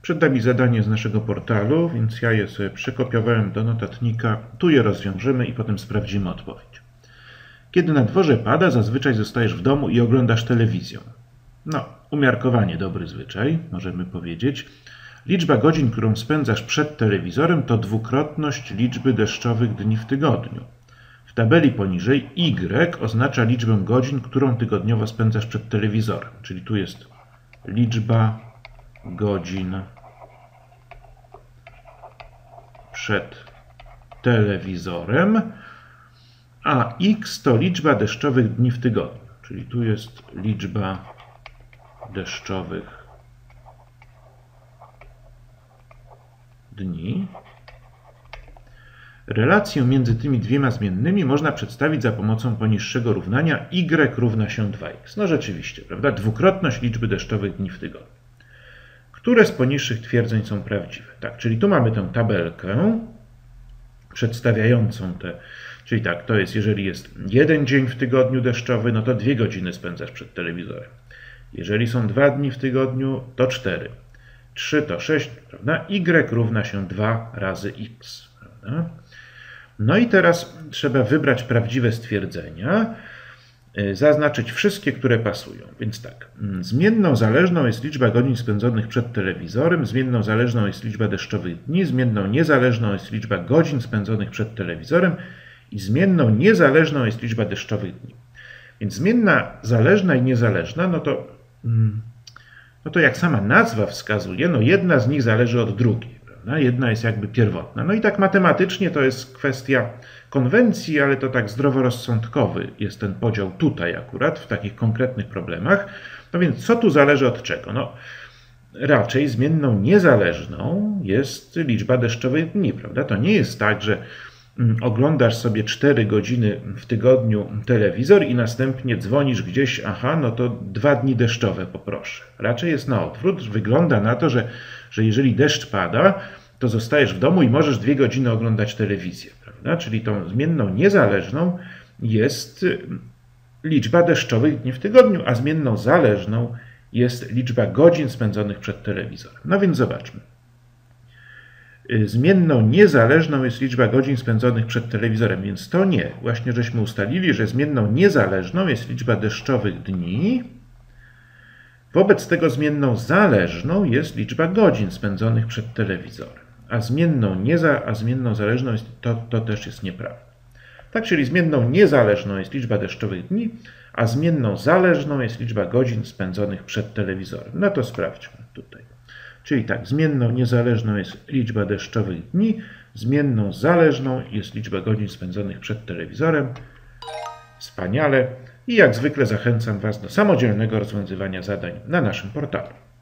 Przed nami zadanie z naszego portalu, więc ja je sobie przekopiowałem do notatnika. Tu je rozwiążemy i potem sprawdzimy odpowiedź. Kiedy na dworze pada, zazwyczaj zostajesz w domu i oglądasz telewizję. No, umiarkowanie dobry zwyczaj, możemy powiedzieć. Liczba godzin, którą spędzasz przed telewizorem, to dwukrotność liczby deszczowych dni w tygodniu. W tabeli poniżej Y oznacza liczbę godzin, którą tygodniowo spędzasz przed telewizorem. Czyli tu jest liczba godzin przed telewizorem, a X to liczba deszczowych dni w tygodniu. Czyli tu jest liczba deszczowych dni. Relację między tymi dwiema zmiennymi można przedstawić za pomocą poniższego równania y równa się 2x. No rzeczywiście, prawda? Dwukrotność liczby deszczowych dni w tygodniu. Które z poniższych twierdzeń są prawdziwe? Tak, czyli tu mamy tę tabelkę przedstawiającą te, czyli tak, to jest, jeżeli jest jeden dzień w tygodniu deszczowy, no to 2 godziny spędzasz przed telewizorem. Jeżeli są 2 dni w tygodniu, to 4. 3 to 6, prawda? Y równa się 2 razy x, prawda? No i teraz trzeba wybrać prawdziwe stwierdzenia, zaznaczyć wszystkie, które pasują. Więc tak, zmienną zależną jest liczba godzin spędzonych przed telewizorem, zmienną zależną jest liczba deszczowych dni, zmienną niezależną jest liczba godzin spędzonych przed telewizorem i zmienną niezależną jest liczba deszczowych dni. Więc zmienna zależna i niezależna, no to jak sama nazwa wskazuje, no jedna z nich zależy od drugiej. Jedna jest jakby pierwotna. No i tak matematycznie to jest kwestia konwencji, ale to tak zdroworozsądkowy jest ten podział tutaj akurat, w takich konkretnych problemach. No więc co tu zależy od czego? No raczej zmienną niezależną jest liczba deszczowych dni, prawda? To nie jest tak, że oglądasz sobie 4 godziny w tygodniu telewizor i następnie dzwonisz gdzieś, aha, no to 2 dni deszczowe poproszę. Raczej jest na odwrót. Wygląda na to, że jeżeli deszcz pada, to zostajesz w domu i możesz 2 godziny oglądać telewizję, prawda? Czyli tą zmienną niezależną jest liczba deszczowych dni w tygodniu, a zmienną zależną jest liczba godzin spędzonych przed telewizorem. No więc zobaczmy. Zmienną niezależną jest liczba godzin spędzonych przed telewizorem, więc to nie. Właśnie żeśmy ustalili, że zmienną niezależną jest liczba deszczowych dni. Wobec tego zmienną zależną jest liczba godzin spędzonych przed telewizorem. A zmienną zależną jest, to też jest nieprawda. Tak, czyli zmienną niezależną jest liczba deszczowych dni, a zmienną zależną jest liczba godzin spędzonych przed telewizorem. No to sprawdźmy tutaj. Czyli tak, zmienną niezależną jest liczba deszczowych dni, zmienną zależną jest liczba godzin spędzonych przed telewizorem. Wspaniale. I jak zwykle zachęcam Was do samodzielnego rozwiązywania zadań na naszym portalu.